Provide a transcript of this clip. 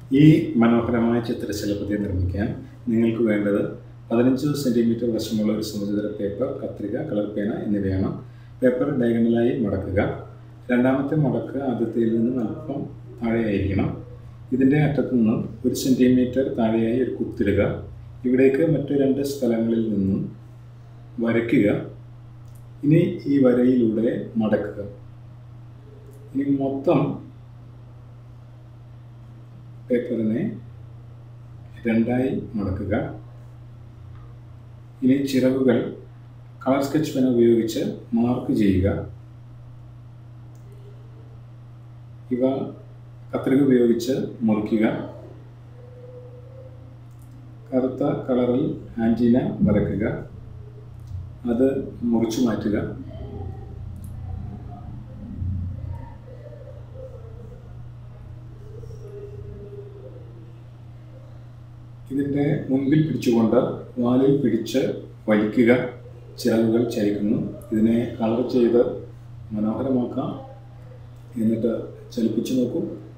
ഈ മനോഹരമായ ചിത്രശലഭത്തെ നിർമ്മിക്കാൻ നിങ്ങൾക്ക് വേണ്ടത് 15 സെൻറ്റിമീറ്റർ വശമുള്ള ഒരു സമചതുര പേപ്പർ, കത്രിക, കളർ പേന എന്നിവയാണ്. പേപ്പർ ഡയഗണലായി മടക്കുക. രണ്ടാമത്തെ മടക്ക് ആദ്യത്തേതിൽ നിന്നും അല്പം താഴെയായിരിക്കണം. ഇതിൻ്റെ അറ്റത്തു നിന്നും 1 സെൻറ്റിമീറ്റർ താഴെയായി ഒരു കുത്തിടുക. ഇവിടേക്ക് മറ്റു 2 സ്ഥലങ്ങളിൽ നിന്നും വരയ്ക്കുക. ഇനി ഈ വരയിലൂടെ മടക്കുക. ഇനി മൊത്തം പേപ്പറിനെ 2ആയി മടക്കുക. ഇനി ചിറകുകൾ കളർ സ്കെച്ച് പെൻ ഉപയോഗിച്ച് മാർക്ക് ചെയ്യുക. ഇവ കത്രിക ഉപയോഗിച്ച് മുറിക്കുക. കറുത്ത കളറിൽ ആൻറ്റീന വരയ്ക്കുക. അത് മുറിച്ചു മാറ്റുക. ഇതിൻ്റെ മുൻപിൽ പിടിച്ചുകൊണ്ട് വാലിൽ പിടിച്ച് വലിക്കുക. ചിറകുകൾ ചലിക്കുന്നു. ഇതിനെ കളർ ചെയ്ത് മനോഹരമാക്കാം. എന്നിട്ട് ചലിപ്പിച്ചു നോക്കൂ.